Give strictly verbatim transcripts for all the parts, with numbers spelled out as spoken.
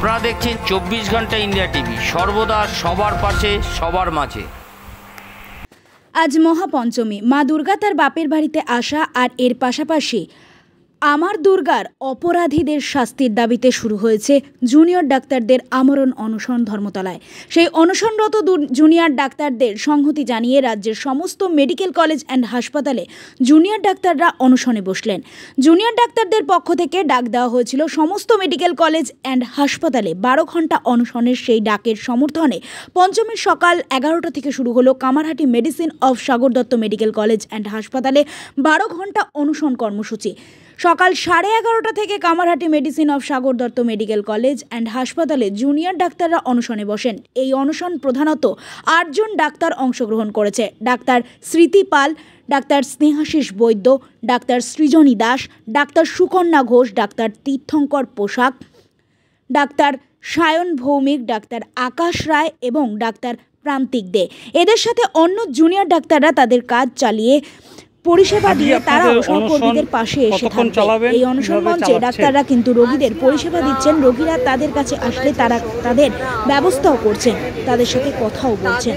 আপনারা দেখছেন চব্বিশ ঘন্টা ইন্ডিয়া টিভি, সর্বদা সবার পাশে সবার মাঝে। আজ মহাপঞ্চমী, মা দুর্গা তার বাপের বাড়িতে আসা আর এর পাশাপাশি আমার দুর্গার অপরাধীদের শাস্তির দাবিতে শুরু হয়েছে জুনিয়র ডাক্তারদের আমরণ অনশন ধর্মতলায়। সেই অনশনরত জুনিয়র ডাক্তারদের সংহতি জানিয়ে রাজ্যের সমস্ত মেডিকেল কলেজ অ্যান্ড হাসপাতালে জুনিয়র ডাক্তাররা অনশনে বসলেন। জুনিয়র ডাক্তারদের পক্ষ থেকে ডাক দেওয়া হয়েছিল সমস্ত মেডিকেল কলেজ অ্যান্ড হাসপাতালে বারো ঘন্টা অনশনের। সেই ডাকের সমর্থনে পঞ্চমীর সকাল এগারোটা থেকে শুরু হলো Kamarhati medicine of Sagar Dutta medical college and হাসপাতালে বারো ঘন্টা অনশন কর্মসূচি। সকাল সাড়ে এগারোটা থেকে Kamarhati medicine of Sagar Dutta medical college and হাসপাতালে জুনিয়র ডাক্তাররা অনশনে বসেন। এই অনশন প্রধানত আটজন ডাক্তার অংশগ্রহণ করেছে। ডাক্তার স্মৃতি পাল, ডাক্তার স্নেহাশিস বৈদ্য, ডাক্তার সৃজনী দাস, ডাক্তার সুকন্যা ঘোষ, ডাক্তার তীর্থঙ্কর পোশাক, ডাক্তার সায়ন ভৌমিক, ডাক্তার আকাশ রায় এবং ডাক্তার প্রান্তিক দে। এদের সাথে অন্য জুনিয়র ডাক্তাররা তাদের কাজ চালিয়ে পরিষেবা দিয়ে তারা অবসরকর্মীদের পাশে এসে থাকবে। এই অনশন মঞ্চে ডাক্তাররা কিন্তু রোগীদের পরিষেবা দিচ্ছেন। রোগীরা তাদের কাছে আসলে তারা তাদের ব্যবস্থাও করছেন, তাদের সাথে কথাও বলছেন।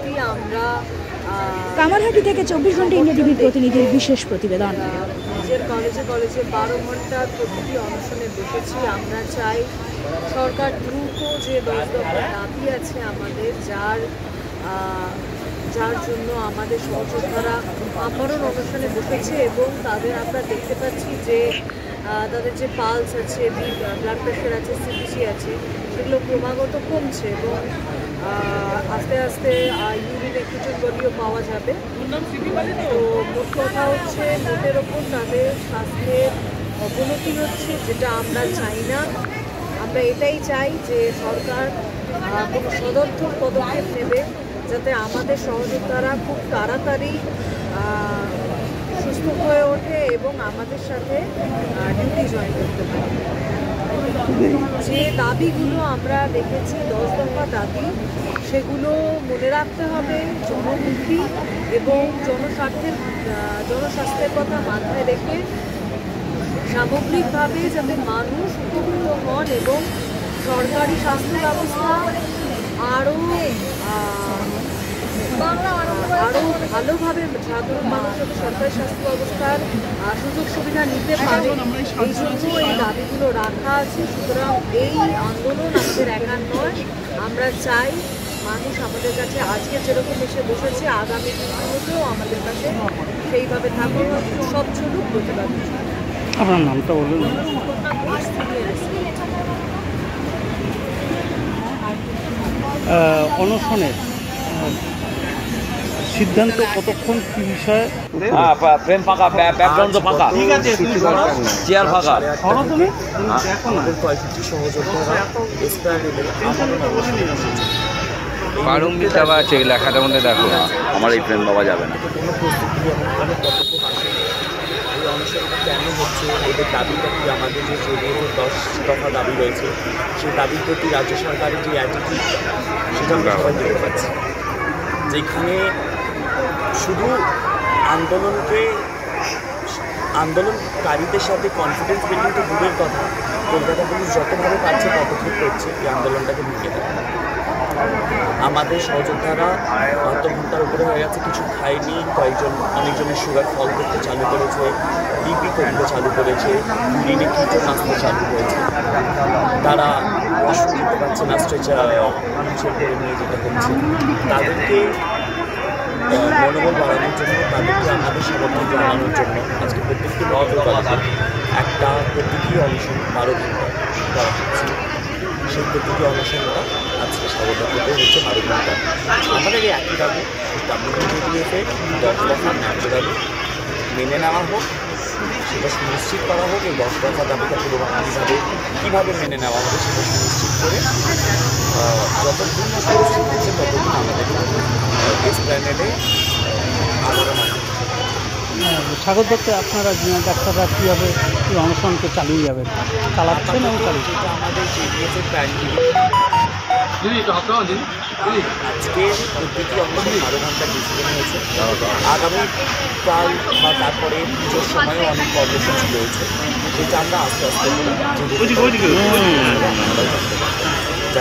কামারহাটি থেকে চব্বিশ ঘন্টা ইন্ডিয়া টিভির প্রতিনিধির বিশেষ প্রতিবেদন। নিজের কলেজে কলেজে বারো ঘন্টার প্রতিটি অনশনে বসেছি। আমরা চাই সরকার দ্রুত যে দশ দফা দাবি আছে আমাদের, যার যার জন্য আমাদের সহযোদ্ধারা আমরণ অনশনে বসেছে এবং তাদের আমরা দেখতে পাচ্ছি যে তাদের যে পালস আছে, ব্লাড প্রেশার আছে, সিপিসি আছে, সেগুলো ক্রমাগত কমছে এবং আস্তে আস্তে ইউরিন এক্সক্রিশন বডিও পাওয়া যাবে। তো মোট কথা হচ্ছে মোটের ওপর তাদের স্বাস্থ্যের অবনতি হচ্ছে, যেটা আমরা চাই না। আমরা এটাই চাই যে সরকার কোনো সদর্থক পদক্ষেপ নেবে যাতে আমাদের সহযোদ্ধারা খুব তাড়াতাড়ি সুস্থ হয়ে ওঠে এবং আমাদের সাথে ডিউটি জয়েন করতে পারে। যে দাবিগুলো আমরা দেখেছি, দশ দফা দাবি, সেগুলো মনে রাখতে হবে জনমুখী এবং জনস্বার্থের জনস্বাস্থ্যের কথা মাথায় রেখে সামগ্রিকভাবে যাতে মানুষ উপকৃত হন এবং সরকারি স্বাস্থ্য ব্যবস্থা আরও আরও ভালোভাবে সাধারণ মানুষ যাতে সরকারি স্বাস্থ্য ব্যবস্থার সুযোগ সুবিধা নিতে পারে, এই জন্য এই দাবিগুলো রাখা আছে। সুতরাং এই আন্দোলন আমাদের একার নয়। আমরা চাই মানুষ আমাদের কাছে আজকে যেরকম এসে বসেছে, আগামী দিনগুলোতেও আমাদের কাছে সেইভাবে থাকুক, সব চলুক, প্রতিবাদ। আপনার নামটা বলুন। অনশনের সিদ্ধান্ত কতক্ষণ কি বিষয়ে? ফ্রেম ফাঁকা, ব্যাকগ্রাউন্ড তো ফাঁকা, ঠিক আছে, চেয়ার ফাঁকা। বারুঙ্গি দেওয়া আছে লেখাটার মধ্যে, দেখো আমার এই ফ্রেম দেওয়া যাবে না। কেন হচ্ছে, এদের দাবিটা কি, আমাদের যে জড়িয়ে দশ দফা দাবি রয়েছে সেই দাবির প্রতি রাজ্য সরকারের যে অ্যাটিটিউড, সেটা আমরা সবাই দেখতে পাচ্ছি। যেখানে শুধু আন্দোলনকে আন্দোলনকারীদের সাথে কনফিডেন্স বিল্ডিং তো দূরের কথা, কলকাতা পুলিশ যতভাবে পারছে পদক্ষেপ করছে এই আন্দোলনটাকে ভেঙে দেয়। আমাদের সহযোদ্ধারা বাহাত্তর ঘন্টার উপরে হয়ে গেছে, কিছু খায়নি, কয়েকজন অনেকজনের সুগার ফল করতে চালু করেছে, বিপি কমতে চালু করেছে, ইউরিনে কিটো নাচতে চালু করেছে। তারা ওয়াশরুম যেতে পারছে না, স্ট্রেচার হুইলচেয়ার করে নিয়ে যেতে হচ্ছে। তাদেরকে মনোবল বাড়ানোর জন্য, তাদেরকে আমাদের সমর্থন জানানোর জন্য আজকে প্রত্যেকটি মেডিকেল কলেজে একটা প্রতীকী অনশন বারো ঘন্টা করা হচ্ছে। সেই প্রতীকী অনশনটা আজকে সাগরদাতে হচ্ছে বারো ঘন্টা। আমাদের এই একই দাবি ডাব্লিউবিডিএফে দশ দফা ন্যায্য দাবি মেনে নেওয়া হোক, সেটা সুনিশ্চিত করা হোক। এই দশ দফা দাবিটা পুরোপুরিভাবে কীভাবে মেনে নেওয়া হবে সেটা সুনিশ্চিত করে যতদিন সুনিশ্চিত হচ্ছে ততদিন আমাদের এসপ্ল্যানেডে আলোড়ন আছে। সাগর দত্তে আপনারা ডাক্তাররা কীভাবে এই অনশনকে চালিয়ে যাবেন, চালাচ্ছেন এবং চালিয়ে? যেটা আমাদের জিডিএসের প্ল্যান, আজকে প্রতিটি অনশন বারো ঘন্টা ডিসিশন হয়েছে। আগামীকাল বা তারপরে পুজোর সময়ও অনেক কর্মসূচি রয়েছে, যেটা আমরা আস্তে আস্তে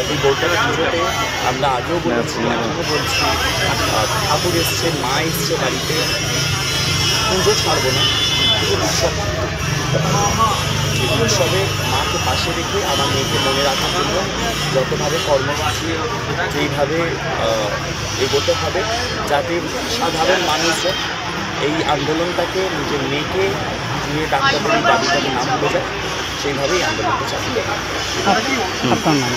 এই গোলকাটা পুজোতে আমরা আগেও বলেছি, এখনও বলছি, আহ, ঠাকুর এসছে, মা এসছে বাড়িতে, পুজো ছাড়বো না, পুজো উৎসব। সেই উৎসবে মাকে পাশে রেখে আমার মেয়েকে মনে রাখার জন্য যতভাবে কর্মসূচি যেইভাবে আহ, এগোতে হবে, যাতে সাধারণ মানুষজন এই আন্দোলনটাকে নিজের মেয়েকে নিয়ে ডাক্তারদের এই দাবিটাকে নাম ভুলে যায়, সেইভাবেই আন্দোলনটা চালিয়ে যাবে। আপনার নাম?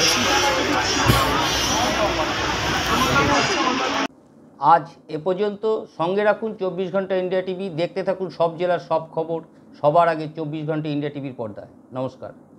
আজ এ পর্যন্ত। সঙ্গে রাখুন চব্বিশ ঘন্টা ইন্ডিয়া টিভি। দেখতে থাকুন সব জেলার সব খবর সবার আগে চব্বিশ ঘন্টা ইন্ডিয়া টিভির পর্দায়। নমস্কার।